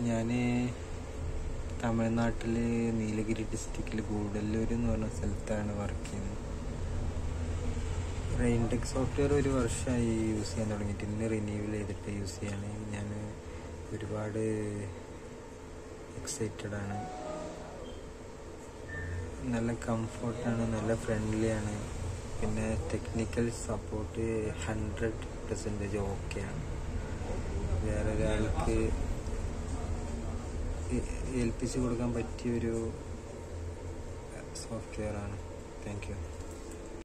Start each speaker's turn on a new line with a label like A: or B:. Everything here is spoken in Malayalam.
A: ഞാൻ തമിഴ്നാട്ടിൽ നീലഗിരി ഡിസ്ട്രിക്റ്റിൽ ഗൂഡല്ലൂർ എന്ന് പറഞ്ഞ സ്ഥലത്താണ് വർക്ക് ചെയ്യുന്നത്. റെയിൻടെക് സോഫ്റ്റ്വെയർ ഒരു വർഷമായി യൂസ് ചെയ്യാൻ തുടങ്ങിയിട്ട്. ഇന്ന് റിന്യൂവൽ ചെയ്തിട്ട് യൂസ് ചെയ്യാണ്. ഞാൻ ഒരുപാട് എക്സൈറ്റഡ് ആണ്. നല്ല കംഫർട്ടാണ്, നല്ല ഫ്രണ്ട്ലിയാണ്. പിന്നെ ടെക്നിക്കൽ സപ്പോർട്ട് 100% ഓക്കെയാണ്. വേറൊരാൾക്ക് ഏൽപ്പിച്ചു കൊടുക്കാൻ പറ്റിയൊരു സോഫ്റ്റ്വെയറാണ്. Thank you.